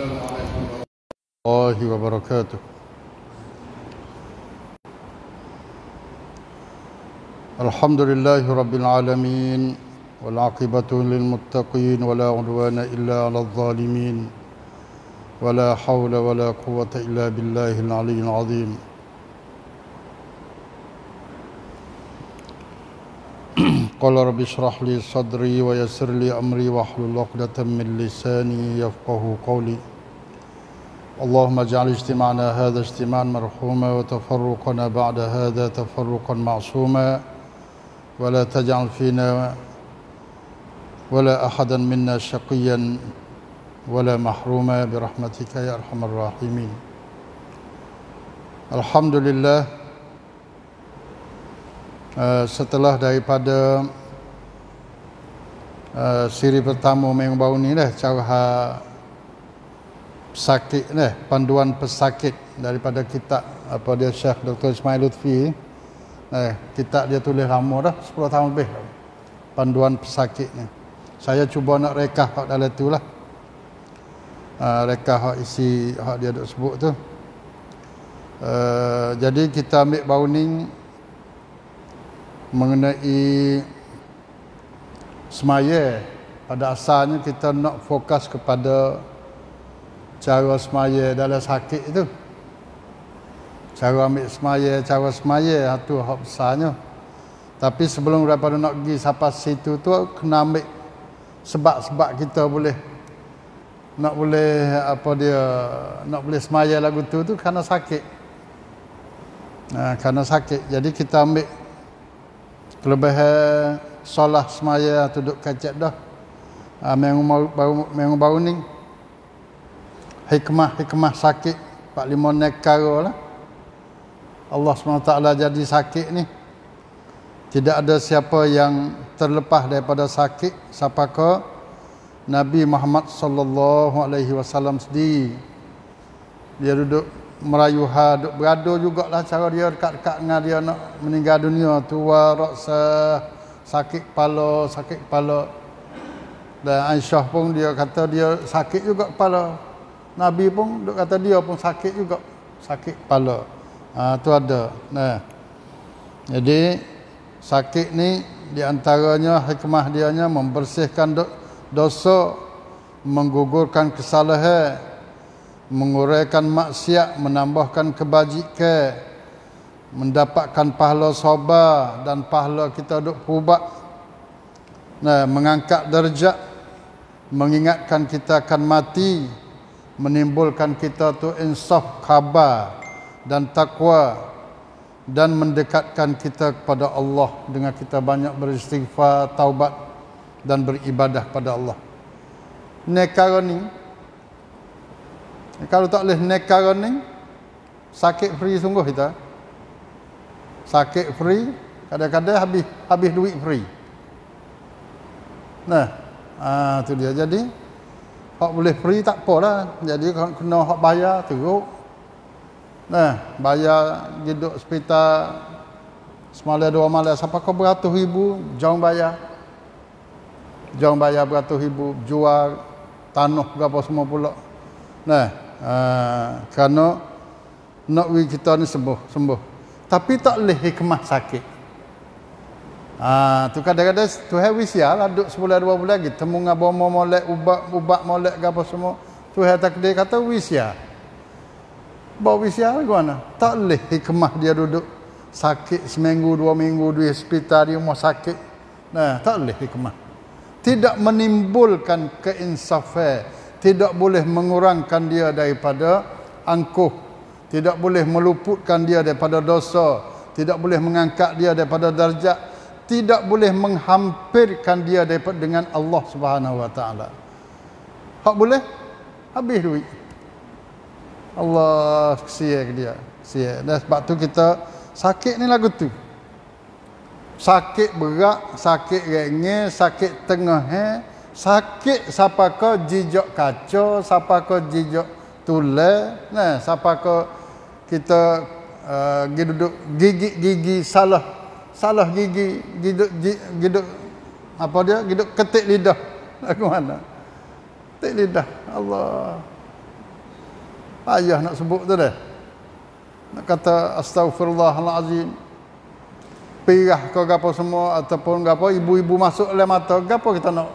الله وبركاته. الحمد لله رب العالمين والعاقبة للمتقين ولا عدوان إلا على الظالمين ولا حول ولا قوة إلا بالله العلي العظيم. قال رب اشرح لي صدري ويسر لي أمري واحلل عقدة من لساني يفقه قولي. اللهم اجعل اجتماعنا هذا اجتماعا مرحوما وتفرقنا بعد هذا تفرقا معصوما ولا تجعل فينا ولا أحدا منا شقيا ولا محروما برحمتك يا أرحم الراحمين. Alhamdulillah, setelah daripada siri pertama minggu baru ni dah cara pesakit dah, panduan pesakit daripada kitab apa dia Syekh Dr. Ismail Lutfi. Kitab dia tulis lama dah, 10 tahun lebih. Panduan pesakit ni. Saya cuba nak rekah hak dalam tu lah. Rekah hak isi hak dia duk sebut tu. Jadi kita ambil baru ni mengenai semaya. Pada asalnya kita nak fokus kepada cara semaya dalam sakit itu. Cara ambil semaya, cara semaya itu hak besarnya. Tapi sebelum daripada nak pergi sampai situ tu kena ambil sebab-sebab kita boleh nak boleh apa dia nak boleh semaya lagu tu kerana sakit. Kerana sakit. Jadi kita ambil kelebihan solah semaya tu duk kacet dah. Minggu baru ni hikmah sakit 45 nekara lah. Allah SWT jadi sakit ni. Tidak ada siapa yang terlepas daripada sakit siapakah Nabi Muhammad sallallahu alaihi wasallam sendiri. Dia duduk merayuha, duduk berada jugalah cara dia dekat-dekat dengan dia nak meninggal dunia. Tua raksa, sakit kepala. Dan Aisyah pun dia kata dia sakit juga kepala. Nabi pun duk kata dia pun sakit juga, sakit kepala. Tu ada. Jadi sakit ni di antaranya hikmah dianya membersihkan dosa, menggugurkan kesalahan, menguraikan maksiat, menambahkan kebajikan, mendapatkan pahala sabar dan pahala kita duk berubat. Mengangkat darjat, mengingatkan kita akan mati, menimbulkan kita tu insaf, khabar dan takwa, dan mendekatkan kita kepada Allah dengan kita banyak beristighfar, taubat dan beribadah pada Allah. Nekara ni kalau tak boleh nekara ni sakit free sungguh kita. Sakit free, kadang-kadang habis duit free. Tu dia. Jadi hak boleh free tak apalah. Jadi kena hak bayar teruk. Bayar hidup hospital semalam 2 malam sampai ke beratus ribu, jauh bayar beratus ribu, jual tanah berapa semua pula. Kerana nak kita ni sembuh. Tapi tak boleh hikmah sakit. Tu kadang-kadang Tuhan wisya lah duduk sebulan 2 bulan lagi temu dengan bomo molek ubat molek apa semua. Tuhan takdir kata wisya. Bawa wisya ke mana? Tak boleh hikmah dia duduk sakit seminggu 2 minggu di hospital di rumah sakit. Tak boleh hikmah. Tidak menimbulkan keinsafan, tidak boleh mengurangkan dia daripada angkuh, tidak boleh meluputkan dia daripada dosa, tidak boleh mengangkat dia daripada darjat, tidak boleh menghampirkan dia daripada dengan Allah Subhanahu Wa Taala. Hak boleh habis duit. Allah kesian ke dia. Kesian. Dan sebab tu kita sakit ni lagu tu. Sakit berat, sakit rengeh, sakit tengah, sakit siapa ke jijak kaca, siapa ke jijak tulang, siapa ke kita duduk gigi salah gigi giduk apa dia giduk ketik lidah. Lagu mana? Ketik lidah. Allah. Payah nak sebut tu dah. Nak kata astaghfirullahalazim. Pirah ke gapo semua ataupun gapo ibu-ibu masuk dalam mata gapo kita nak.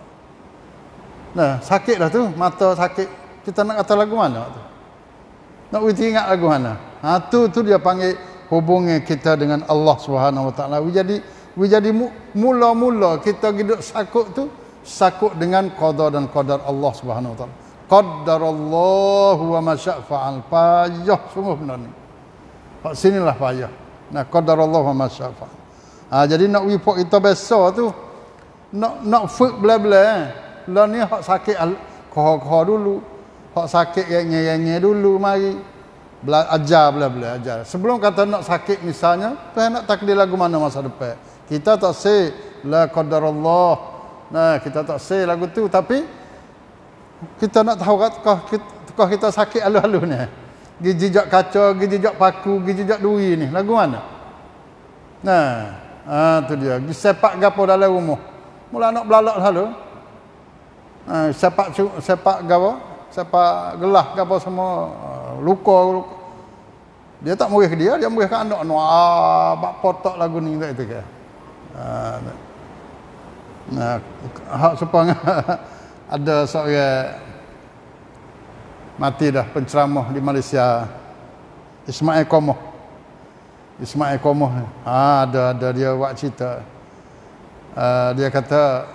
Nah, sakit dah tu, mata sakit. Kita nak kata lagu mana tu? Nak kita ingat lagu mana? Tu dia panggil hubungi kita dengan Allah Subhanahu Wa Taala. Jadi mula-mula kita hidup sakut dengan qada dan qadar Allah Subhanahu Wa Taala. Qaddarallahu wa ma syaa fa'al. Payah semua benda ni. Hak sinilah payah. Nah, qadarallahu wa ma syaa fa'al. Jadi nak report kita besar tu nak fik bela-bela. Lah ni hak sakit koh dulu. Hak sakit yang dulu mari. Ajar bela-bela ajar. Sebelum kata nak sakit misalnya, tu nak takdir lagu mana masa depan. Kita tak say la qadarallah. Nah, kita tak say lagu tu tapi kita nak tahu kau kita sakit alu-alu ni. Gigi jejak kaca, gigi jejak paku, gigi jejak duri ni. Lagu mana? Nah, tu dia. Sepak gapo dalam rumah. Mula nak belalak lalu. Sepak gapo? Sepak gelah gapo semua luka. Dia tak murih ke dia murih ke anak. Bak potok lagu ni tak itu ke. Nah, hak supaya ada seorang mati dah penceramah di Malaysia, Ismail Qomoh. Ada dia buat cerita. Dia kata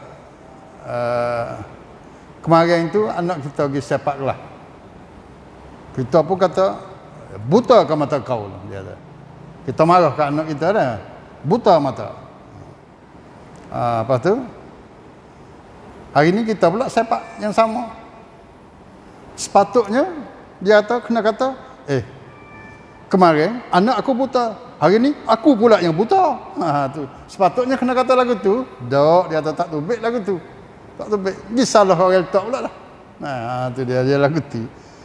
kemarin tu anak kita pergi sepak lah. Kita pun kata buta ke mata kau lah, dia kata. Kita marah ke anak kita dah. Buta mata. Lepas tu hari ni kita pula sepak yang sama. Sepatutnya dia kena kata, kemarin anak aku buta, hari ni aku pula yang buta. Tu. Sepatutnya kena kata lagu tu. Dok, dia tak tubik lagu tu. Tak tubik. Dia salah orang letak pula lah. Tu dia lagu tu.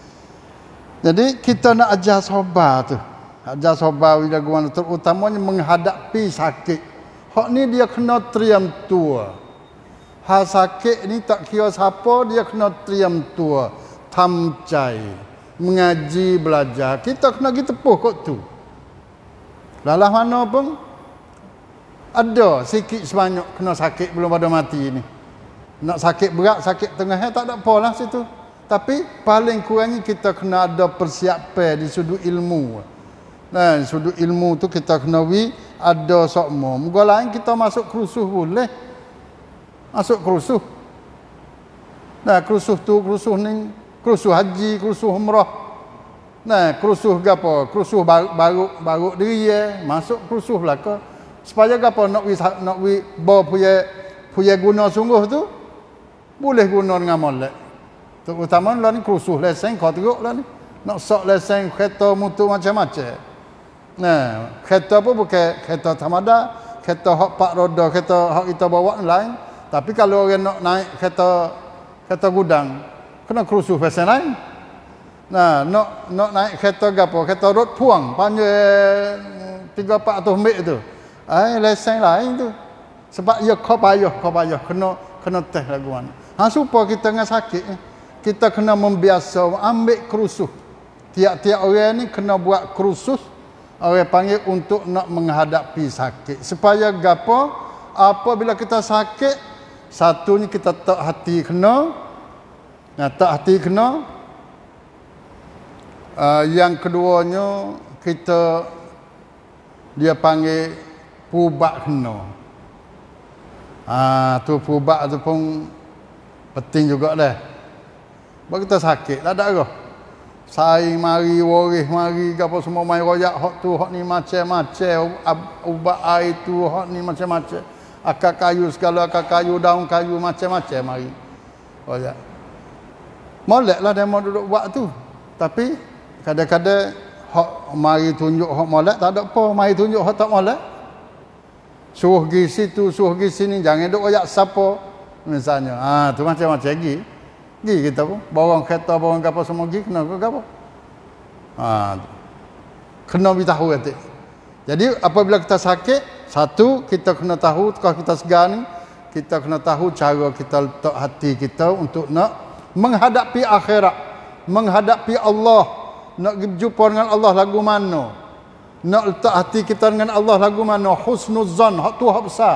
Jadi kita nak ajar sabar tu. Ajar sabar lagu mana terutamanya menghadapi sakit. Hak ni dia kena teriam tua. Hal sakit ni tak kira siapa, dia kena teriam tua. Tamcai. Mengaji, belajar. Kita kena pergi tepuh kot tu. Lalah mana pun ada sikit sebanyak kena sakit belum pada mati ni. Nak sakit berat, sakit tengah tak ada apa lah situ. Tapi paling kurangnya kita kena ada persiapan di sudut ilmu. Nah, sudut ilmu tu kita kena ada sokmo. Muka lain kita masuk kerusuh boleh. Masuk kerusuh. Nah, kerusuh tu, kerusuh ni, kerusuh haji, kerusuh umrah. Nah, kerusuh gapo? Kerusuh baru diri masuk kerusuh belaka. Supaya gapo nak bawa punya guna sungguh tu boleh guna dengan molek. Terutama lah ni kerusuh lesen kau teruk lah ni. Nak sok lesen kereta mutu macam-macam. Nah, kereta pun bukan kereta tamada, kereta hak 4 roda, kereta hak kita bawa lain. Tapi kalau orang nak naik kereta gudang, kena kerusuh pasal lain. Nah, nak naik kereta gapo? Kereta road puang panjang 300-400 meter tu. Lesen lain tu. Sebab ia kau payah kena test lagu mana. Supaya kita dengan sakit kita kena membiasa ambil kerusuh. Tiap-tiap orang ni kena buat kerusuh. Orang panggil untuk nak menghadapi sakit. Supaya gapo? Apabila kita sakit, satunya kita tak hati kena. Tak hati kena. Yang keduanya kita dia panggil pubat kena. Tu pubat tu pun penting juga dah. Sebab kita sakit tak ada arah. Saing mari, waris mari, apa semua main royak hak tu, hak ni macam-macam, ubat air tu, hak ni macam-macam. Akar kayu segala, akar kayu, daun kayu macam-macam mari. Royak. Moleklah demo duduk buat tu. Tapi kadang-kadang hak mari tunjuk hak molek tak ada apa, mari tunjuk hak tak molek. Suruh pergi situ, suruh pergi sini, jangan duk royak siapa misalnya. Tu macam-macam lagi. Pergi kita pun bawang kereta, bawang apa semua pergi kena ke apa. Kena beritahu kata. Jadi apabila kita sakit, satu kita kena tahu kalau kita segar ni, kita kena tahu cara kita letak hati kita untuk nak menghadapi akhirat, menghadapi Allah, nak jumpa dengan Allah lagu mana, nak letak hati kita dengan Allah lagu mana. Husnuzan, hak tu hak besar.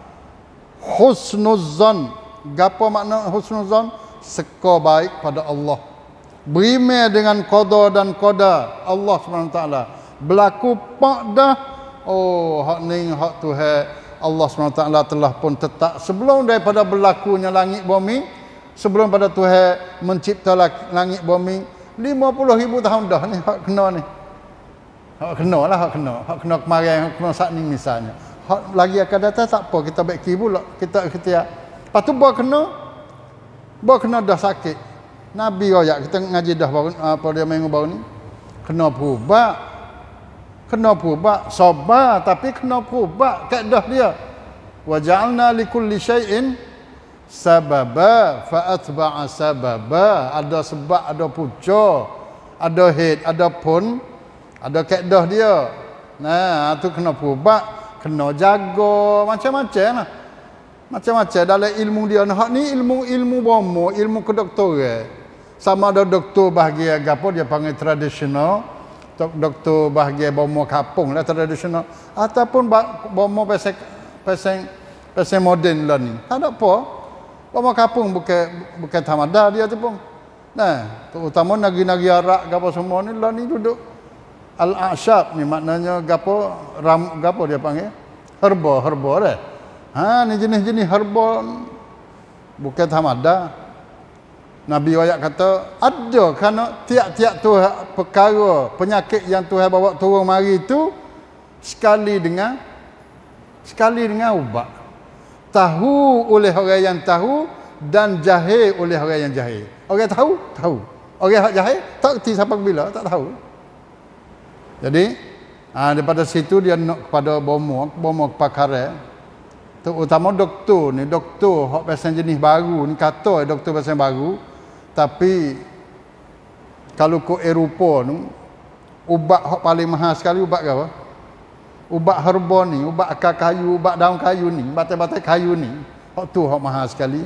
Husnuzan, gapo makna husnuzan? Seka baik pada Allah, berimeh dengan qada dan qada Allah SWT. Berlaku pak dah, oh hak ni hak Tuhan Allah SWT telah pun tetap sebelum daripada berlakunya langit bumi, sebelum pada Tuhan mencipta langit bumi 50,000 tahun dah ni hak kena ni. Hak kena lah, hak kena kemarin, hak kena saat ni misalnya. Hak lagi akan datang tak apa, kita baik kiri pula, kita ikhtiar. Lepas tu baru kena dah sakit. Nabi royak kita ngaji dah baru apa dia minggu baru ni. Kena pubat, sabar tapi kena pubat kaedah dia. Wa ja'alna likulli syai'in sababa fa atba'a sababa. Ada sebab, ada punca, ada head, ada pun, ada kaedah dia. Nah, tu kena pubat, kena jaga macam-macam lah. Macam-macam dalam ilmu dia. Hak ni ilmu bomo, ilmu kedoktoran. Sama ada doktor bahagian apa dia panggil tradisional, doktor bahagian bomo kampung lah tradisional, ataupun bomo pasien moden lah ni. Tak ada apa. Bomo kampung bukan tamada dia tu pun. Nah, terutama negeri-negeri Arab gapo semua ni lah ni duduk al-a'syab ni maknanya gapo gapo dia panggil? Herba dah. Ha, ni jenis-jenis herba bukan tamada. Nabi ayat kata ada kerana tiap-tiap tu perkara penyakit yang Tuhan bawa turun mari tu sekali dengan ubat. Tahu oleh orang yang tahu dan jahil oleh orang yang jahil. Orang tahu. Orang yang jahil tak erti sampai bila, tak tahu. Jadi daripada situ dia nak kepada bomo kepakaran. Terutama doktor ni, doktor hak pasal jenis baru ni kata doktor pasal baru, tapi kalau ke Eropah ni ubat hak paling mahal sekali ubat ke apa? Ubat herba ni, ubat akar kayu, ubat daun kayu ni, batai-batai kayu ni, hak tu hak mahal sekali.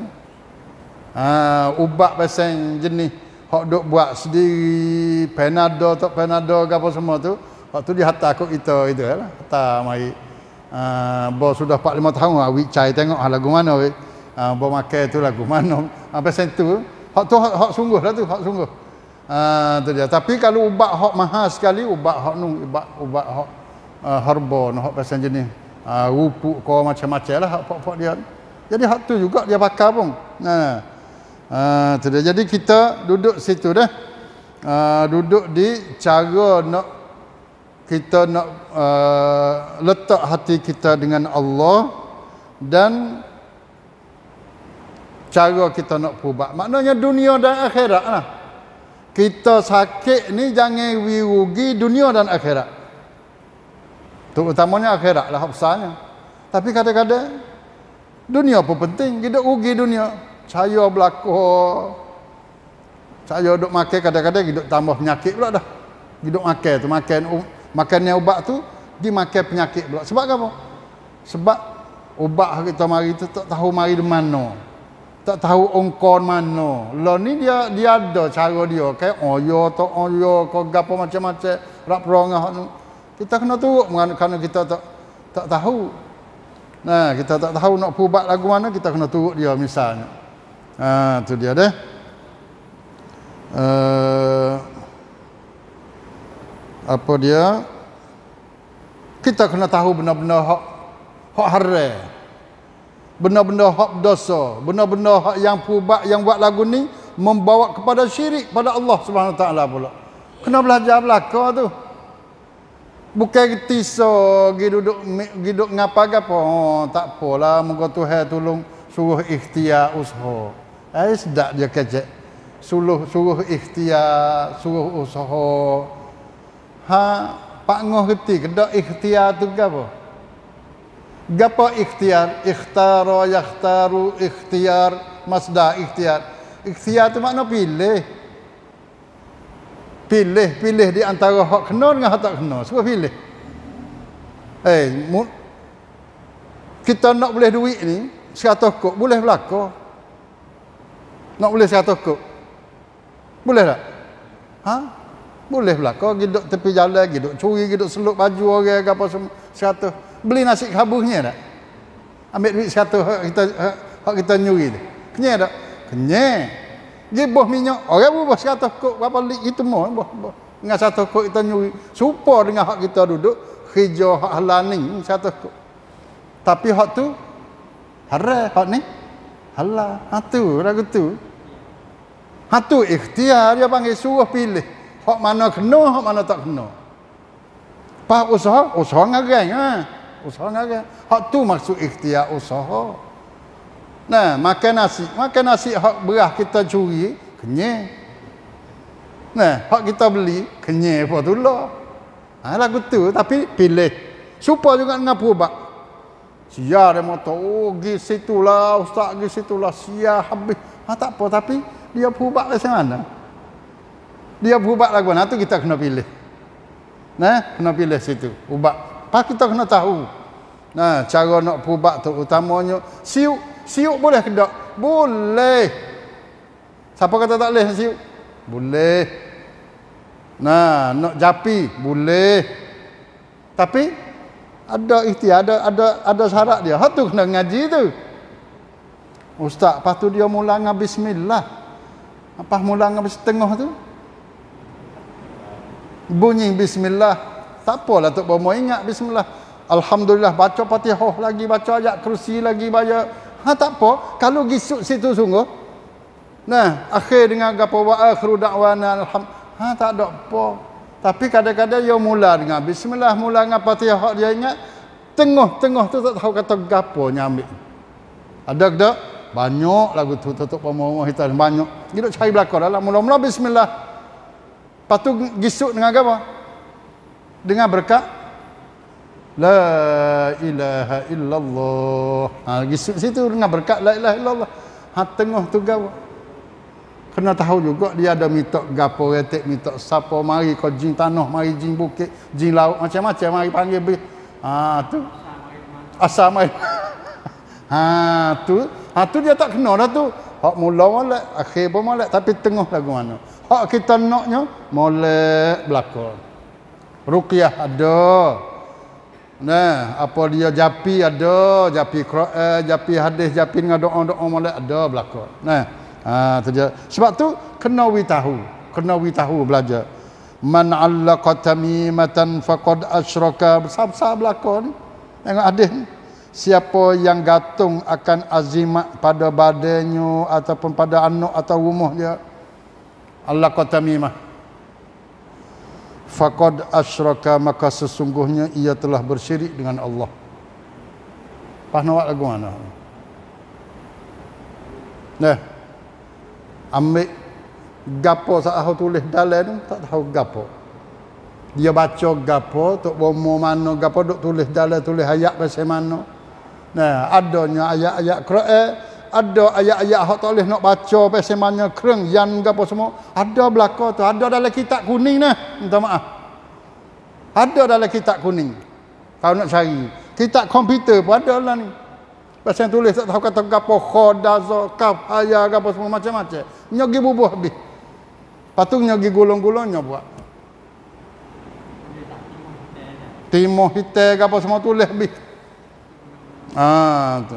Ubat pasal jenis hak duk buat sendiri, Panadol ke apa semua tu, hak tu dia hantar kat kita itu lah, hantar mari. Bos sudah 4-5 tahun awik cai tengok lagu mana weh. Bos makan tu lagu mana. Pasal tu hak tu hak sungguh lah tu, hak sungguh. Tu dia. Tapi kalau ubat hak mahal sekali, ubat hak nu, ubat hak herba, hak pasal jenis rupuk kau macam-macam lah hak dia. Jadi hak tu juga dia pakai pun. Tu dia. Jadi kita duduk situ dah. Duduk di cara kita nak letak hati kita dengan Allah dan cara kita nak pubat. Maknanya dunia dan akhirat lah. Kita sakit ni jangan rugi dunia dan akhirat. Terutamanya akhirat lah besarnya. Tapi kadang-kadang dunia pun penting. Kita rugi dunia. Saya berlaku. Saya duduk makan kadang-kadang kita tambah penyakit pula dah. Kita makan tu makannya ubat tu dimakan penyakit pula. Sebab apa? Sebab ubat kita mari tu tak tahu mari di mana. Tak tahu ongkon mana. Lah ni dia ada cara dia. Kayak oyo kau gapo macam-macam rak perongah tu. Kita kena turut kerana kita tak tahu. Nah, kita tak tahu nak ubat lagu mana, kita kena turut dia misalnya. Tu dia dah. Apa dia, kita kena tahu benda-benda hak haram, benda-benda hak dosa, benda-benda hak yang pubat yang buat lagu ni membawa kepada syirik pada Allah Subhanahu taala pula. Kena belajar belaka tu. Bukan tiso duduk ngapa gapo. Tak apalah, moga Tuhan tolong suruh ikhtiar usaha. Sedak dia kecek. Suruh ikhtiar, suruh usaha. Pak ngoh reti kedak ikhtiar tu gapo? Gapo ikhtiar? Ikhtara yakhtaru ikhtiar, masdar ikhtiar. Ikhtiar tu makna pilih. Pilih di antara hak kena dengan hak tak kena. Suruh pilih. Kita nak boleh duit ni 100 kok boleh berlaku. Nak boleh 100 kok. Boleh tak? Ha? Boleh belaka duduk tepi jalan, duduk curi, duduk seluk baju orang apa semua 100. Beli nasi kabusnya tak? Ambil duit 100 hak kita nyuri tu. Kenyang tak? Kenyang. Dia boh minyak, orang boh 100 kok berapa lik itu mau boh. Dengan 100 kok kita nyuri. Serupa dengan hak kita duduk hijau hak halal ni 100 kok. Tapi hak tu haram, hak ni halal. Ha tu lagu tu. Ha tu ikhtiar dia panggil suruh pilih. Hak mana kena, hak mana tak kena. Pas usaha ngarang ha. Usaha ngarang. Hak tu maksud ikhtiar usaha. Nah, makan nasi hak beras kita curi, kenyang. Nah, hak kita beli, kenyang apa tu lah. Ha, lagu tu, tapi pilih. Supaya juga dengan perubat. Sia dia motor, oh, pergi situlah, ustaz pergi situlah, sia habis. Ha, tak apa, tapi dia perubat macam mana? Dia berubat lagu mana tu kita kena pilih. Nah, kena pilih situ, ubat. Pas kita kena tahu. Nah, cara nak berubat tu utamanya siuk boleh ke tak? Boleh. Siapa kata tak boleh siuk? Boleh. Nah, nak japi boleh. Tapi ada ikhtiar, ada syarat dia. Hak tu kena ngaji tu. Ustaz, lepas tu dia mula dengan bismillah. Apa mula dengan setengah tu? Bunyi bismillah. Tak apalah tok bomo ingat bismillah. Alhamdulillah baca Fatihah lagi, baca ayat kursi lagi, baca. Ha tak apa, kalau gisuk situ sungguh. Nah, akhir dengan gapo wa akhiru da'wana ha tak ada apa. Tapi kadang-kadang dia mula dengan bismillah, mula dengan Fatihah dia ingat. Tengah-tengah tu tak tahu kata gapo nyambil. Ada ke tak? Banyak lagu tu tutup bomo kita banyak. Kita cari belakang dalam mula-mula bismillah. Lepas tu gisuk dengan apa? Dengan berkat La ilaha illallah. Ha, gisuk situ dengan berkat La ilaha illallah. Ha, tengah tu gawa. Kena tahu juga dia ada mitok gapo retek, mitok siapa mari kau jin tanah, mari jin bukit, jin laut, macam-macam mari panggil ber. Ha tu. Asal mai. Ha tu dia tak kena dah tu. Hak mula molek, akhir pun molek, tapi tengah lagu mana. Hak kita naknya molek belakang. Ruqyah ada. Nah, apa dia japi ada, japi Quran, japi hadis, japi dengan doa-doa molek ada belakang. Nah, tu dia. Sebab tu kena wi tahu belajar. Man 'allaqa tamimatan faqad asyraka. Besar-besar belakang. Tengok hadis ni. Siapa yang gantung akan azimat pada badannya ataupun pada anak atau rumah dia, allaqa tamimah, faqad asyraka, maka sesungguhnya ia telah bersyirik dengan Allah. Pas nak lagu mana? Nah, ambil gapo sah tulis dalam tu tak tahu gapo. Dia baca gapo, tok bomo mana gapo duk tulis dalam, tulis ayat pasal mana. Nah, adanya ayat-ayat Quran, ada ayat-ayat hak tak boleh nak baca pasal mana kereng yan gapo semua. Ada belaka tu, ada dalam kitab kuning nah. Minta maaf. Ada dalam kitab kuning. Kalau nak cari, kitab komputer pun ada lah ni. Pasal tulis tak tahu kata gapo khodaza, kaf, ayat gapo semua macam-macam. Nyogi bubuh habis. Patungnya gi gulung-gulungnya buat. Timur hitam gapo semua tulis habis. Tu.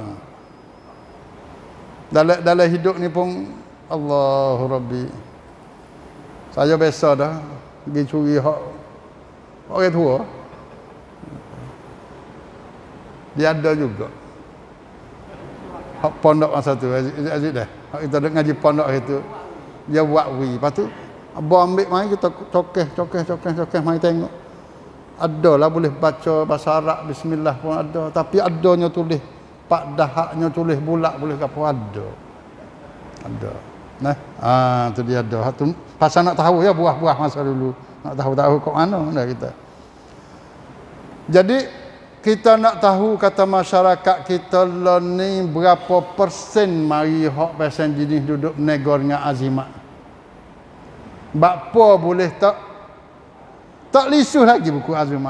Dalam hidup ni pun Allahu Rabbi. Saya biasa dah pergi curi hak orang tua. Dia ada juga. Hak pondok masa tu Aziz dah. Hak kita duk ngaji pondok itu. Dia buat wi. Lepas tu abang ambil mai kita cokeh mai tengok. Ada lah boleh baca bahasa Arab bismillah pun ada, tapi adanya tulis pak dahaknya tulis bulat boleh apa ada. Nah, tu dia ada. Tu pasal nak tahu ya buah-buah masa dulu. Nak tahu kok mana kita. Jadi kita nak tahu kata masyarakat kita lah ni berapa persen mari hak pasal jenis duduk negor dengan azimat. Bapa boleh tak lisuh lagi buku azimat.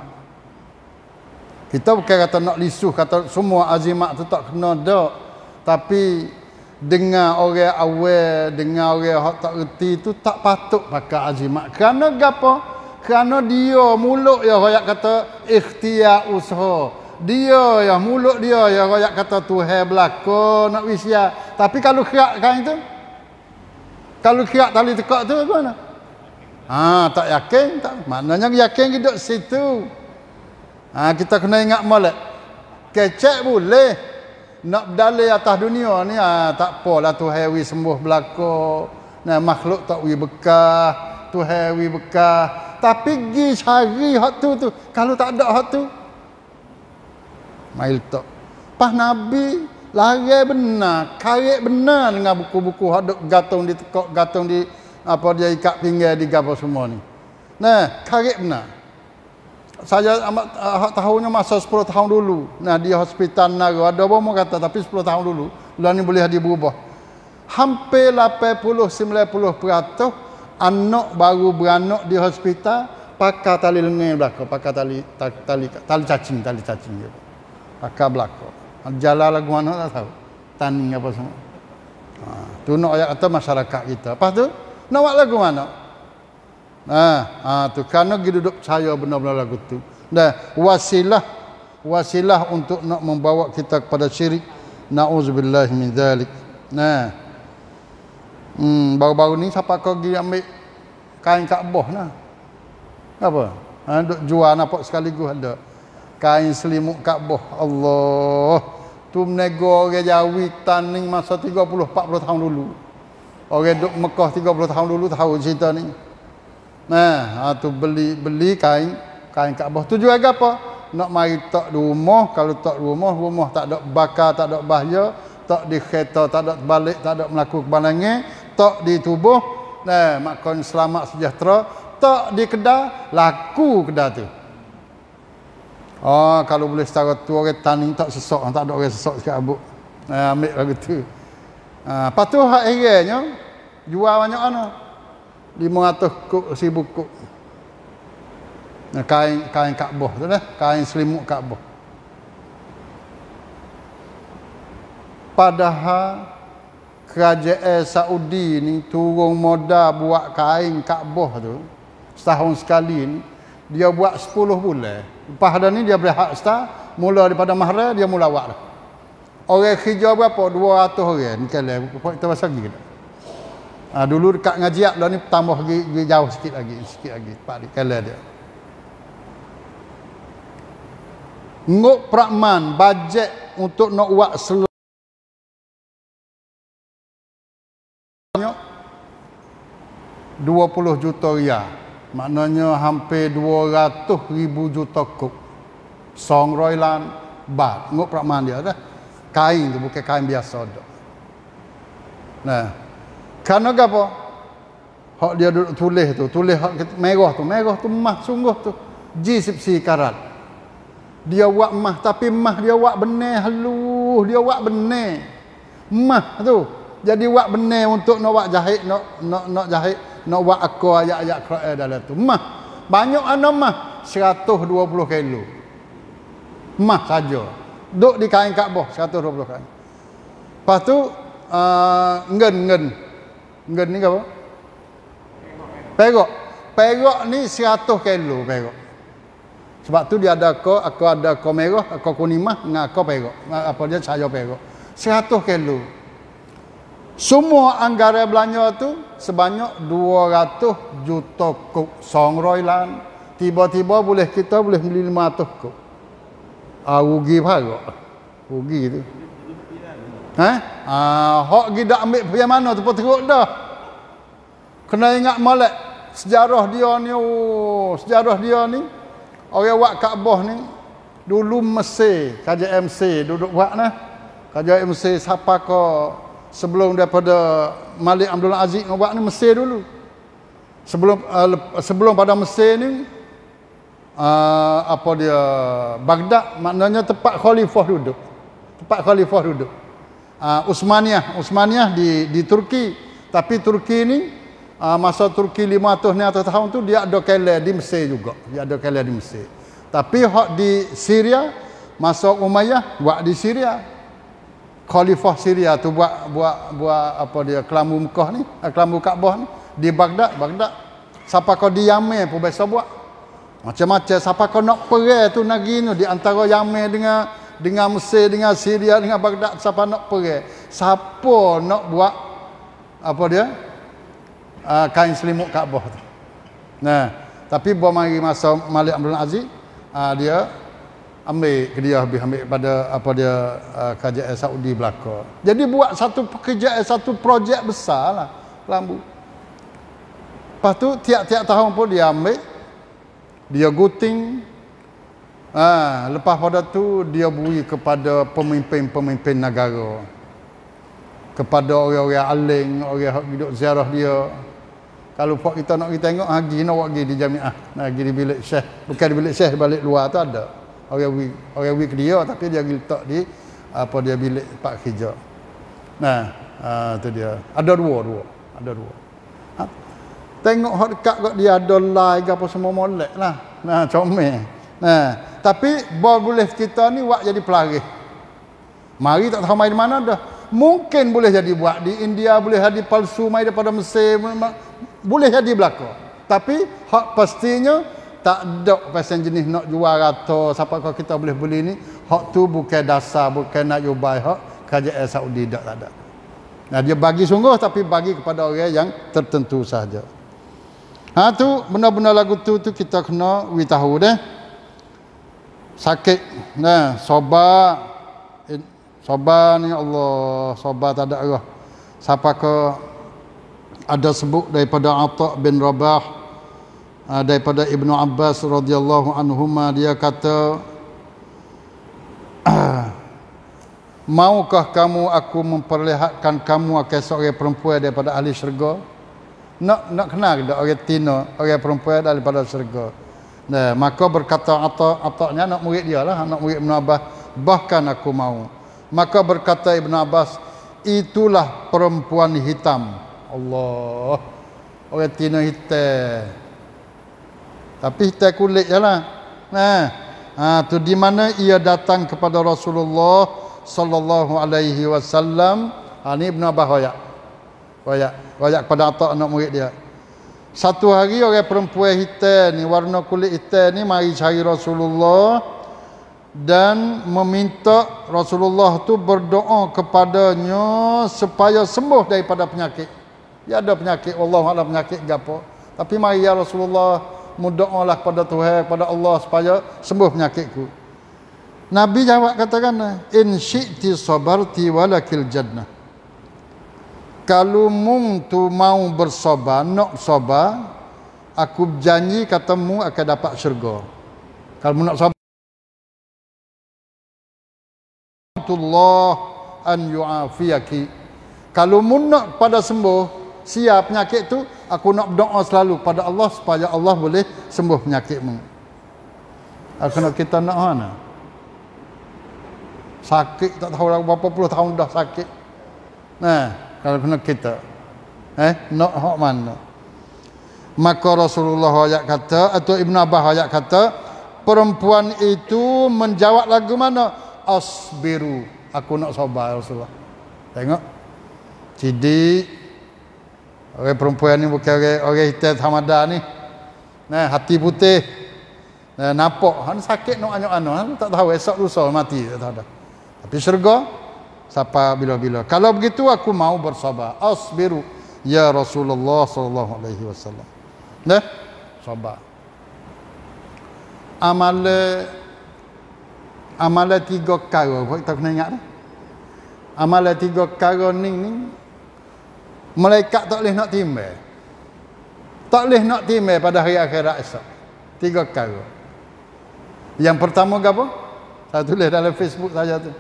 Kita bukan kata nak lisuh, kata semua azimat tu tak kena dak. Tapi dengar orang awal, dengar orang hak tak reti tu tak patut pakai azimat. Kerana gapo? Kerana dia mulut ya royak kata ikhtiar usaha. Dia ya mulut dia ya royak kata Tuhan belaka nak wisya. Tapi kalau kerak kain tu, kalau kerak tali tekak tu mana? Tak yakin tak. Maknanya yakin hidup situ. Kita kena ingat molek. Kecek boleh. Nak berdalih atas dunia ni tak apalah Tuhan wi sembuh belaka. Nah makhluk tak wi bekah, Tuhan wi bekah. Tapi gi cari hak tu. Kalau tak ada hak tu, mail tak. Pas Nabi lari benar, karek benar dengan buku-buku hak duk gantung di tekak, gantung di apa dia ikat pinggir di gapo semua ni. Nah, karek benar. Saya amat tahunnya masa 10 tahun dulu. Nah, di hospital Naga ada apa mau kata, tapi 10 tahun dulu. Lah ni boleh diberubah. Hampir 80-90% anak baru beranak di hospital pakai tali lengan belakang, pakai tali cacing dia. Pakai belakang. Jalan lagu mana tak tahu. Tanding apa semua. Tu nak ayat kata masyarakat kita. Lepas tu nak buat lagu mana? Tu kerana kita duduk percaya benar-benar lagu tu. Dan wasilah untuk nak membawa kita kepada syirik. Na'udzubillah min dzalik. Baru-baru ni siapa kau pergi ambil kain Kaabah nah. Apa? Duk jual nampak sekaligus ada. Kain selimut Kaabah. Allah. Tu menego orang Jawi taning masa 30-40 tahun dulu. Orang duk Mekah 30 tahun dulu tahu cerita ni. Tu beli kain Kaabah. Tujuan apa? Nak mari tak di rumah, kalau tak di rumah tak ada bakar, tak ada bahaya, tak di kereta, tak ada balik, tak ada melakukan kebalangan, tak di tubuh, makan selamat sejahtera, tak di kedai, laku kedai tu. Kalau boleh setara tu orang tani tak sesak, tak ada orang sesak sikit abuk. Ambil lagu tu. Lepas tu hak herannya jual banyak mana? 500 kuk, 1000 kuk. Kain Kaabah tu dah, kain selimut Kaabah. Padahal kerajaan Saudi ni turun modal buat kain Kaabah tu setahun sekali ni, dia buat 10 bulan. Lepas dah ni dia boleh hak start, mula daripada mahram dia mula buat dah. Orang kerja berapa? 200 orang ni kalau kita bahasa lagi ke tak? Dulu dekat ngajiat dah ni tambah lagi jauh sikit lagi Pak di kalau dia. Ngok Prakman bajet untuk nak buat seluruh 20 juta riyal. Maknanya hampir 200,000 juta kuk. 200 lan baht. Ngok Prakman dia dah. Kain tu bukan kain biasa dah. Kerana apa? Hak dia duduk tulis hak merah tu emas sungguh tu. G10 karat. Dia buat emas, tapi emas dia buat benar halus, dia buat benar. Emas tu. Jadi buat benar untuk nak buat jahit, nak jahit, nak buat akar ayat-ayat Quran dalam tu. Emas. Banyak ana emas 120 kilo. Emas saja. Duk di kain Kaabah 120 kain. Lepas tu ngen ni apa? Perak ni 100 kilo perak. Sebab tu dia ada aku ada akar merah, akar kuning mah dengan akar perak. Apa dia cahaya perak. 100 kilo. Semua anggaran belanja tu sebanyak 200 juta kuk. 200 lan. Tiba-tiba kita boleh beli 500 kuk. Rugi perak. Rugi tu. Hak kita ambil pergi mana tu pun teruk dah. Kena ingat molek sejarah dia ni. Orang buat Kaabah ni dulu Mesir, kerajaan Mesir duduk buat nah. Kerajaan Mesir siapa ke sebelum daripada Malik Abdul Aziz buat ni Mesir dulu. Sebelum pada Mesir ni Baghdad, maknanya tempat khalifah duduk. Utsmaniyah di Turki. Tapi Turki ni masa Turki 500 ni atas tahun tu dia ada kelah di Mesir juga. Tapi hak di Syria masa Umayyah buat di Syria. Khalifah Syria tu buat apa dia kelambu Mekah ni, kelambu Kaabah ni di Baghdad. Siapa kau di Yaman pun biasa buat. Macam-macam siapa kau nak perang tu negeri ni di antara Yaman dengan Mesir, dengan Syria, dengan Baghdad, siapa nak perang. Siapa nak buat apa dia? Kain selimut Kaabah tu. Nah, tapi mari masa Malik Abdul Aziz, dia ambil pada apa dia kerajaan Saudi belaka. Jadi buat satu pekerjaan, satu projek besar lah kelambu. Lepas tu tiap-tiap tahun pun dia ambil, dia gunting. Lepas pada tu dia beri kepada pemimpin-pemimpin negara, kepada orang-orang alim, orang yang duduk ziarah dia. Kalau pak kita nak pergi tengok, nak pergi di jamiah, nak pergi di bilik syekh. Bukan di bilik syekh, di balik luar tu ada. Orang ke dia, tapi dia letak di apa dia bilik Pak Khija. Tu dia. Ada dua. Tengok hak dekat kat dia ada like apa semua molek lah. Comel. Tapi boleh kita ni buat jadi pelaris. Mari tak tahu main di mana dah. Mungkin boleh jadi buat di India, boleh jadi palsu mai daripada Mesir, boleh jadi belaka. Tapi hak pastinya tak ada pasal jenis nak jual rata siapa kau kita boleh beli ni. Hak tu bukan dasar, bukan nak jual hak kerajaan Saudi tak ada. Dia bagi sungguh tapi bagi kepada orang yang tertentu sahaja. Tu benar-benar lagu tu kita kena tahu dah. Sakit. Sabar ni Allah, sabar tak ada arah. Siapa ke ada sebut daripada Atha bin Rabah, daripada Ibnu Abbas radhiyallahu anhuma, dia kata, maukah kamu aku memperlihatkan kamu akan seorang perempuan daripada ahli syurga? Nak kenal ke orang Tina, orang perempuan daripada syurga? Maka berkata Atha-nya anak murid dia lah, anak murid Ibnu Abbas, bahkan aku mau. Maka berkata Ibnu Abbas, itulah perempuan hitam. Allah, orang Tina hitam. Tapi hitam kulit je lah. Tu di mana ia datang kepada Rasulullah sallallahu alaihi wasallam. Ni Ibnu Abbas royak kepada Atha anak murid dia. Satu hari orang perempuan hitam ni, warna kulit hitam ni mari cari Rasulullah dan meminta Rasulullah tu berdoa kepadanya supaya sembuh daripada penyakit. Dia ada penyakit, wallahu a'lam penyakit gapo. Tapi mari ya Rasulullah, berdoalah kepada Tuhan, kepada Allah supaya sembuh penyakitku. Nabi jawab katakan, in syi'ti sabarti walakil jannah. Kalau mung tu mau bersabar, nak sabar, aku janji katamu akan dapat syurga. Kalau nak sabar, Allah an yu'afiyaki. Kalau mun nak pada sembuh siap penyakit tu, aku nak berdoa selalu pada Allah supaya Allah boleh sembuh penyakitmu. Aku nak kita nak mana? Sakit tak tahu berapa puluh tahun dah sakit. Kalau kena kita nak hak mana? Maka Rasulullah ayat kata, atau Ibnu Abbas ayat kata, perempuan itu menjawab lagu mana? Asbiru, aku nak sabar Rasulullah. Tengok, jadi orang perempuan ni bukan orang hitam hamada ni. Hati putih. Nampak sakit nak anyok-anyok, tak tahu esok lusa mati, tak tahu dah. Tapi syurga sampai bila-bila. Kalau begitu aku mau bersabar. Asbiru ya Rasulullah sallallahu alaihi wasallam. Sabar. Amalan 3 perkara kita kena ingat dah. Amalan 3 perkara ni malaikat tak boleh nak timbang. Tak boleh nak timbang pada hari akhirat esok. 3 perkara. Yang pertama apa? Saya tulis dalam Facebook saja tu.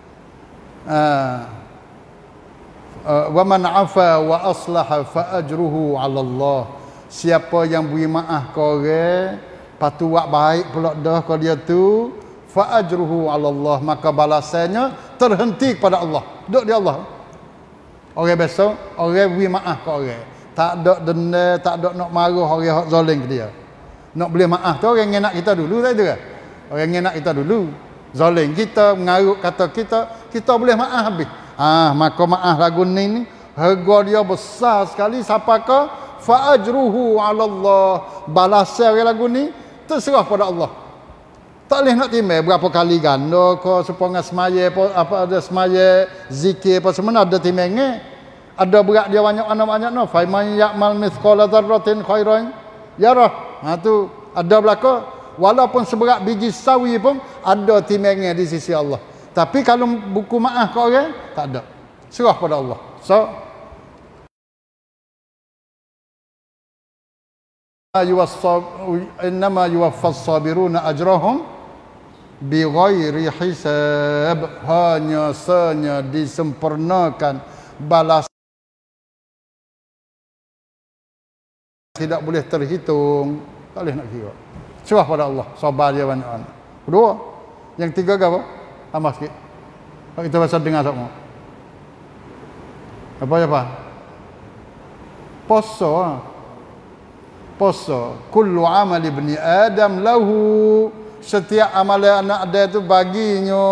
Wa man afa wa aslaha fa ajruhu 'ala Allah. Siapa yang beri maaf ke orang, patu buat baik pula dah ke dia tu, fa ajruhu 'ala Allah, maka balasannya terhenti kepada Allah. Duduk di Allah. Orang biasa, orang beri maaf ke orang, tak ada denda, tak ada nak marah orang hak zalim ke dia. Nak boleh maaf tu orang ngenak kita dulu, tak ada. Orang ngenak kita dulu, zalim kita, mengarut kata kita, kita boleh maaf habis. Maka maaf lagu ni harga dia besar sekali. Siapa ke? Fa ajruhu 'ala Allah. Balasan lagu ni terserah pada Allah. Tak boleh nak timbang berapa kali ganda ke supaya semaya apa ada semaya zikir apa semua ada timbangnya. Ada berat dia banyak no. Fa man ya'mal mithqala dzarratin khairan yarah. Tu ada belaka. Walaupun seberat biji sawi pun ada timbangnya di sisi Allah. Tapi kalau buku maaf ke orang, tak ada. Serah pada Allah. So, innama yuwaffas sabiruna ajrahum bighairi hisab. Hanya saja disempurnakan balas tidak boleh terhitung. Tak boleh nak kira. Serah pada Allah. Sabar dia banyak. Kedua. Yang tiga ke apa? Tambah sikit. Kita baca dengar semua. Apa? Puasa. Puasa. Kullu amal ibni Adam lahu. Setiap amalan anak dia itu baginya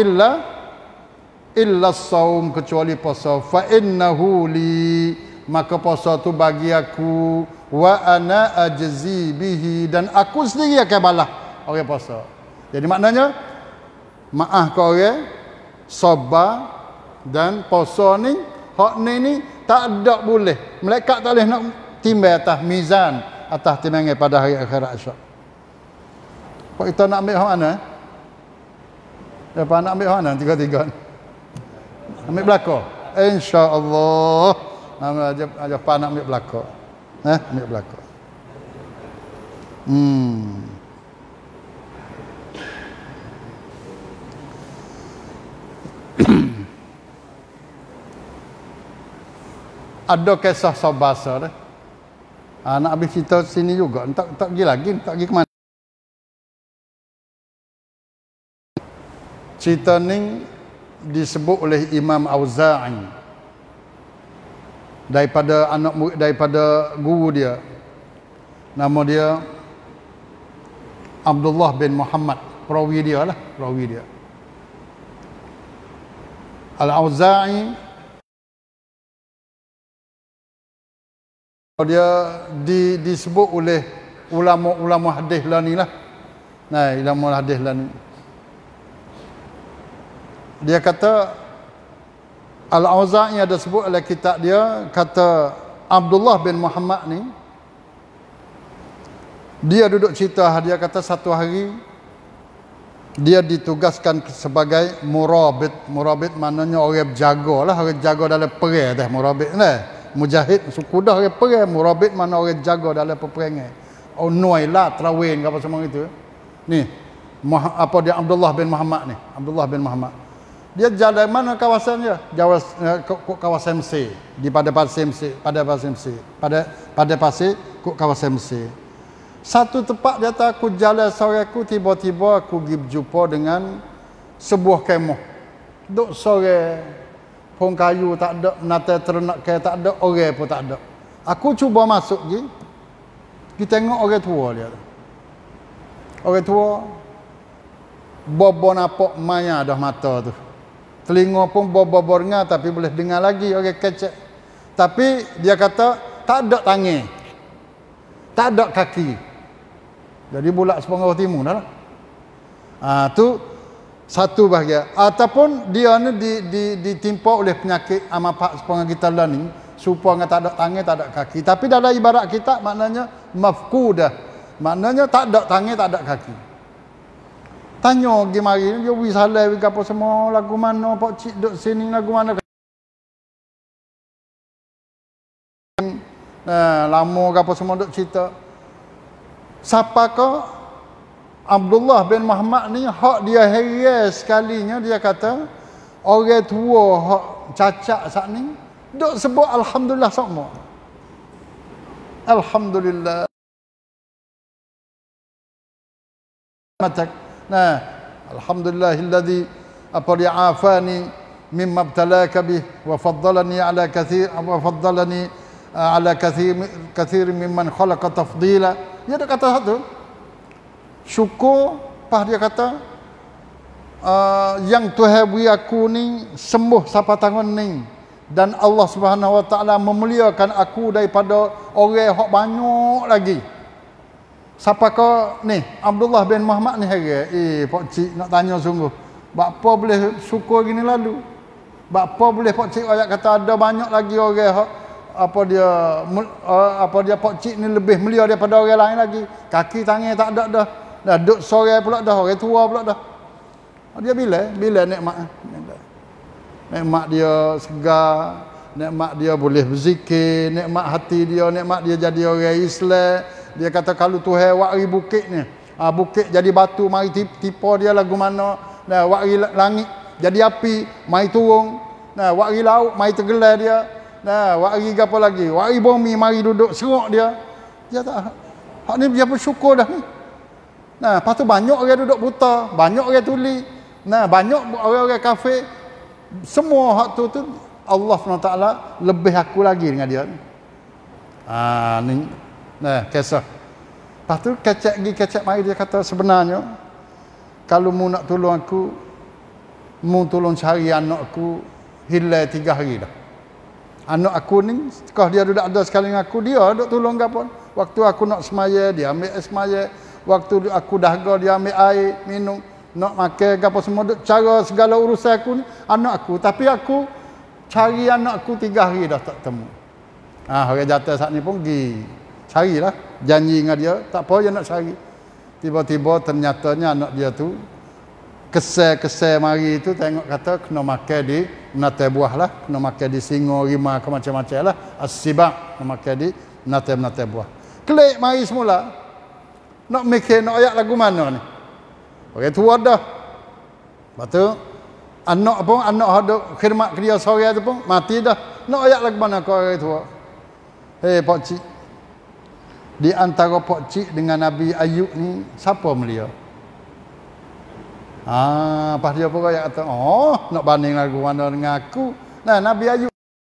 illa saum, kecuali puasa. Fa innahu li. Maka puasa tu bagi aku. Wa ana ajzi bihi. Dan aku sendiri akan balas orang puasa. Jadi maknanya maaf ke orang, sabar dan puasa ni, hak ni tak ada boleh. Malaikat tak boleh nak timbang atas mizan, atas timbangan pada hari akhirat insya. Pak kita nak ambil hak mana? Siapa nak ambil hak mana? Tiga-tiga. Ambil belakang. Insya-Allah. Nama aja pak nak ambil belakang. Ambil belakang. Ada kisah sabasa dah. Nak habis cerita sini juga. Tak pergi lagi, tak pergi ke mana. Cerita ni disebut oleh Imam Auza'i daripada anak murid, daripada guru dia. Nama dia Abdullah bin Muhammad. Perawi dia. Al-Auza'i dia disebut oleh ulama hadis lah ni lah. Ulama hadis lah ni. Dia kata Al-Auza'i ada sebut oleh kitab dia, kata Abdullah bin Muhammad ni dia duduk cerita, dia kata satu hari dia ditugaskan sebagai murabit. Murabit maknanya orang berjaga lah, orang jaga dalam perang dah murabit lah. Mujahid suku dah orang perang, murabit mana orang jaga dalam peperangan. Nuailah terawin apa semua itu. Ni apa dia Abdullah bin Muhammad ni. Abdullah bin Muhammad. Dia jalan mana kawasan dia? Kawasan Mesir. Di pada pasir Mesir, pada pasir kawasan Mesir. Satu tempat dia kata aku jalan sore aku, tiba-tiba aku pergi berjumpa dengan sebuah kemah. Duk sore, pohon kayu tak ada, menata ternak kaya tak ada, orang pun tak ada. Aku cuba masuk je. Kita tengok orang tua dia. Orang tua bobo nampak maya dah mata tu. Telinga pun bobo dengar tapi boleh dengar lagi orang kecek. Tapi dia kata tak ada tangan. Tak ada kaki. Jadi bulat sepengah timur dah lah. Tu satu bahagian. Ataupun dia ni ditimpa oleh penyakit amapak sepengah kita lah ni, supaya tak ada tangan, tak ada kaki. Tapi dalam ibarat kita maknanya mafkudah. Maknanya tak ada tangan, tak ada kaki. Tanya pergi mari dia wi salai wi apa semua, lagu mana pak cik duk sini, lagu mana. Lama ke apa semua duk cerita. Siapa ke Abdullah bin Muhammad ni, hak dia heran sekalinya, dia kata orang tua hak cacat saat ni duk sebut alhamdulillah semua. Alhamdulillah. Alhamdulillahilladzi apa dia afani mimma ibtalaka bih wa faddalani ala kathir mimman khalaqa tafdila. Dia dah kata satu syukur, pas dia kata yang Tuhan beri aku ni sembuh sampai tahun ni, dan Allah Subhanahu Wa Taala memuliakan aku daripada orang hak banyak lagi. Siapa kau ni Abdullah bin Muhammad ni heran, pak cik nak tanya sungguh, apa boleh syukur gini lalu? Apa boleh pak cik ayat kata ada banyak lagi orang hak apa dia pak cik ni lebih mulia daripada orang lain lagi. Kaki tangan tak ada dah. Dah duk sore pula dah, orang tua pula dah. Dia bila nikmat. Nikmat dia segar, nikmat dia boleh berzikir, nikmat hati dia, nikmat dia jadi orang Islam. Dia kata kalau Tuhan wari bukit ni, bukit jadi batu, mari tipa dia lagu mana. Nah, wari langit jadi api, mari turun. Nah, wari laut, mari tergelar dia. Nah, wari apa lagi? Wari bumi, mari duduk serok dia. Dia tak. Hak ni dia bersyukur dah ni. Nah, lepas tu banyak orang duduk buta, banyak orang tuli. Nah, banyak orang-orang kafir. Semua hak tu Allah SWT lebih aku lagi dengan dia ni. Ni. Nah, kisah. Lepas tu kecek mari dia kata sebenarnya kalau mu nak tolong aku, mu tolong cari anak aku hilang 3 hari dah. Anak aku ni, kalau dia duduk ada sekali dengan aku, dia duduk tolong apa? Waktu aku nak semaya, dia ambil air semaya. Waktu aku dahaga, dia ambil air minum. Nak makan apa semua, duduk cara segala urusan aku ni, anak aku. Tapi aku cari anak aku 3 hari dah tak temu. Orang jatuh saat ni pun pergi. Carilah, janji dengan dia, tak apa dia nak cari. Tiba-tiba ternyatanya anak dia tu kesal mari tu tengok kata kena makan di menatai buah lah, kena makan di singa, rimau ke macam-macam lah, as-sibak, kena makan di menatai buah. Klik mari semula. Nak mikir nak ayat lagu mana ni? Orang tua dah. Lepas tu anak ada khidmat ke dia sore tu pun mati dah. Nak ayat lagu mana kau orang tua? Pak cik, di antara Pak Cik dengan Nabi Ayub ni siapa mulia? Pas dia pun kaya kata, nak banding lagu mana dengan aku. Nah, Nabi Ayub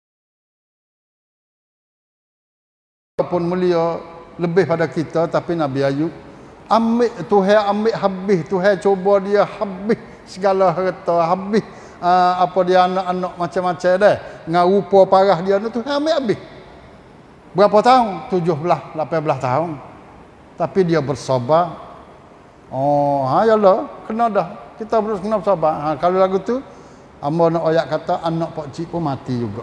pun mulia lebih pada kita, tapi Nabi Ayub Tuhan ambil habis, Tuhan cuba dia habis segala harta, habis apa dia anak-anak macam-macam dah. Dengan rupa parah dia tu Tuhan ambil habis. Berapa tahun? 17, 18 tahun. Tapi dia bersabar. Yalah, kena dah. Kita harus kena bersabar. Kalau lagu tu, hamba nak ayat kata, anak Pak Cik pun mati juga.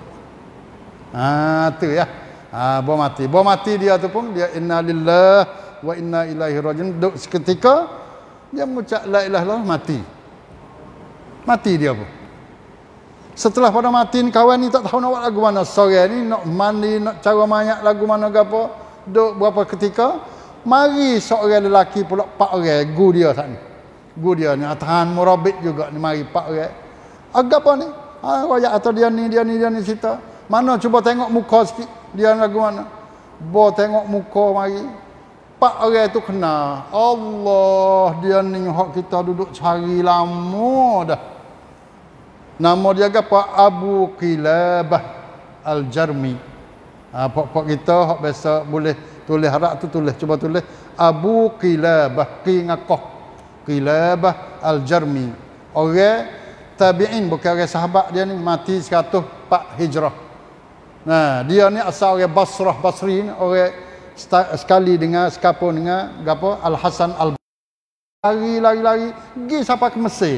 Tu ya. Bawa mati dia tu pun, dia inna lillah wa inna ilaihi rajiun. Duduk seketika, dia mengucap la ilaha illallah, mati. Mati dia pun. Setelah pada mati ni, kawan ni tak tahu nak buat lagu mana. Sore ni nak mandi, nak cara mayat lagu mana ke apa. Duk berapa ketika, mari seorang lelaki pula 4 orang, gu dia tak ni. Gu dia ni, tahan murabit juga ni, mari 4 orang. Agak apa ni? Rakyat atau dia ni cerita. Mana cuba tengok muka sikit, dia lagu mana. Tengok muka mari. 4 orang tu kena. Allah, dia ni hak kita duduk cari lama dah. Nama dia apa? Abu Qilabah Al-Jarmi. Pokok kita hak biasa boleh tulis harap tu tulis, cuba tulis Abu Qilabah, qingaqah Qilabah Al-Jarmi. Orang tabi'in, bukan orang sahabat dia ni, mati 104 Hijrah. Nah, dia ni asal orang Basrah, Basri ni, orang sekali dengan sekapun dengan apa Al-Hasan lari pergi sampai ke Mesir.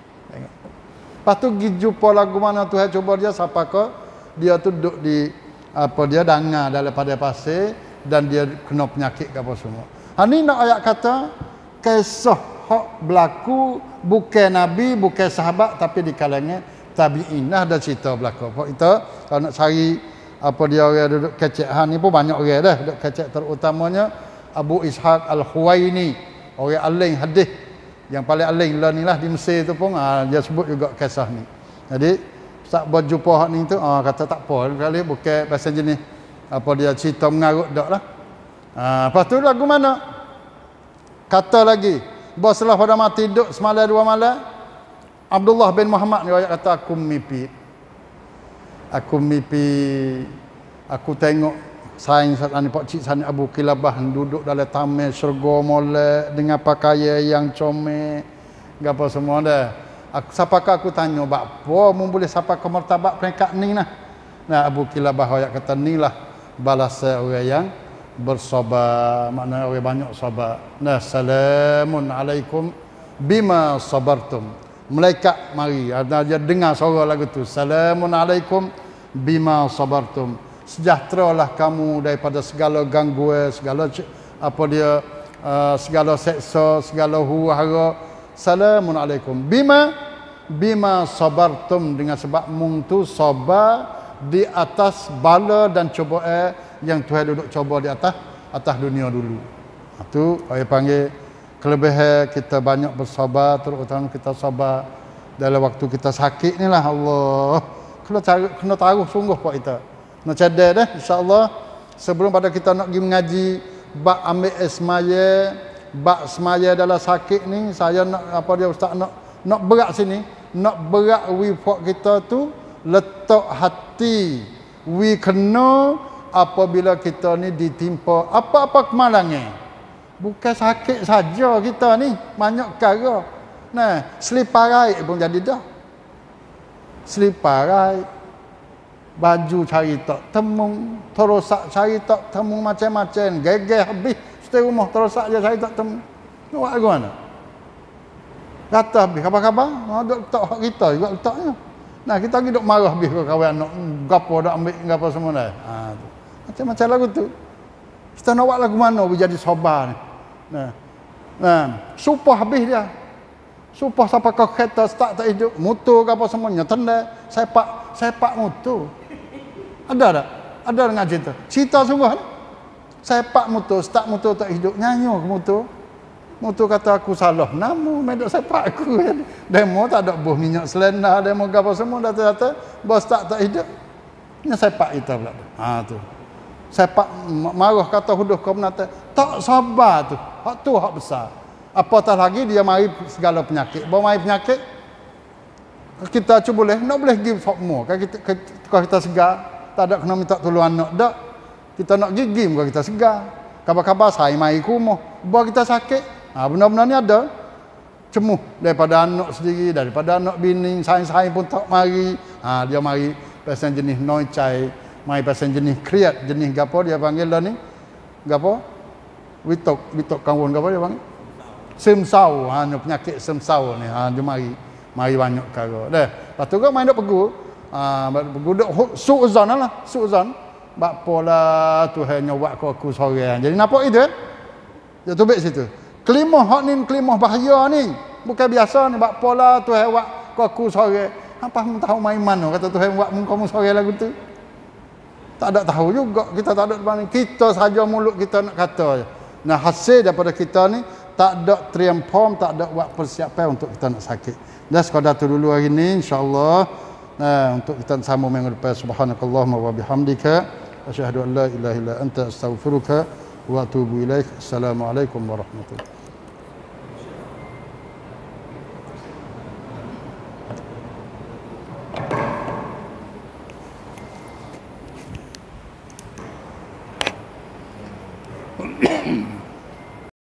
Lepas tu pergi jumpa lagu mana Tuhan cuba dia siapa ke dia tu duduk di apa dia dangar daripada pasir dan dia kena penyakit ke apa semua. Ni nak ayat kata kisah hak berlaku bukan nabi, bukan sahabat, tapi di kalangan tabi'in. Dah ada cerita berlaku. Pak kita kalau nak cari apa dia orang duduk kecek ni pun banyak orang dah duduk kecek, terutamanya Abu Ishaq Al-Huwaini, orang alim hadis yang paling alim lah ni lah di Mesir tu pun dia sebut juga kisah ni. Jadi tak buat jumpa hak ni tu kata tak apa kali bukan bahasa jenis apa dia cerita mengarut dak lah. Lepas tu lagu mana kata lagi bos setelah pada mati duduk semalam 2 malam, Abdullah bin Muhammad ni ayat kata aku mimpi aku tengok sains ni Pak Cik Sani Abu Qilabah duduk dalam taman syurga molek dengan pakaian yang comel, gapo semua dah. Siapakah aku tanya bab apa mun boleh sampai ke martabat peringkat ni nah. Nah Abu Kilabah ayat kata nilah balasan orang yang bersabar, maknanya orang banyak sabar. Nah salamun alaikum bima sabartum. Malaikat mari dia dengar suara lagu tu. Salamun alaikum bima sabartum. Sejahteralah kamu daripada segala gangguan, segala apa dia segala seksa, segala huru-hara. Salamun alaikum bima sabartum, dengan sebab mung tu sabar di atas bala dan cubaan yang Tuhan duduk cuba di atas dunia dulu. Itu saya panggil kelebihan kita banyak bersabar, terutama kita sabar dalam waktu kita sakit ni lah. Allah kena taruh sungguh pak kita. Nak cadar dah insya-Allah sebelum pada kita nak pergi mengaji bab ambil semaya, bab semaya dalam sakit ni, saya nak apa dia ustaz nak berat sini, nak berat wifak kita tu letak hati we kena apabila kita ni ditimpa apa-apa kemalangan. Bukan sakit saja kita ni, banyak perkara. Nah, seliparai pun jadi dah. Seliparai, baju cari tak temu, terosak cari tak temu, macam-macam, geger habis setiap rumah terosak je cari tak temu. Nak buat ke mana? Kata habis khabar-khabar, duk letak hak kita juga letaknya. Nah, kita lagi duk marah habis ke kawan nak gapo dak ambil gapo semua dah. Tu. Macam-macam lagu tu. Kita nak buat lagu mana boleh jadi sabar ni. Nah, supah habis dia. Supah sampai ke kereta start tak hidup, motor gapo semuanya tenda, sepak motor. Ada tak? Ada dengan cerita. Cerita sungguh ni. Sepak motor, start motor tak hidup, nyanyi ke motor. Motor kata aku salah nama, medok sepak aku. Demo tak ada buah minyak selena, demo apa semua data-data, bos tak hidup. Ini sepak kita pula. Tu. Sepak marah kata huduh kau menata. Tak sabar tu. Hak tu hak besar. Apatah lagi dia mari segala penyakit. Bawa mari penyakit, kita cuba nak boleh give semua. Kalau kita segar, tak ada kena minta tolong anak dak. Kita nak gigi kalau kita segar. Kabar-kabar saya mari ke rumah. Bawa kita sakit. Benda-benda ni ada cemuh daripada anak sendiri, daripada anak bini, sains-sains pun tak mari. Dia mari pasal jenis noicai, mari pasal jenis kriat, jenis gapo dia panggil lah ni. Gapo? Witok kawan gapo dia panggil? Semsau, penyakit semsau ni. Dia mari banyak perkara. Dah. Lepas tu kan main dok pegu. Pegu dok suuzan lah, suuzan. Bak pola Tuhan buat aku seorang. Jadi nampak itu dia tubik situ. Kelimah hak ni kelimah bahaya ni. Bukan biasa ni bak pola Tuhan buat aku seorang. Apa mu tahu main mana kata Tuhan buat kamu seorang lagu tu. Tak ada tahu juga, kita tak ada depan ni. Kita saja mulut kita nak kata. Nah, hasil daripada kita ni tak ada triumph, tak ada buat persiapan untuk kita nak sakit. Dah sekadar tu dulu hari ni insya-Allah. Untuk kita sambung minggu depan. Subhanakallahumma wa bihamdika asyhadu an la ilaha illa anta astaghfiruka wa atubu ilaik. Assalamualaikum warahmatullahi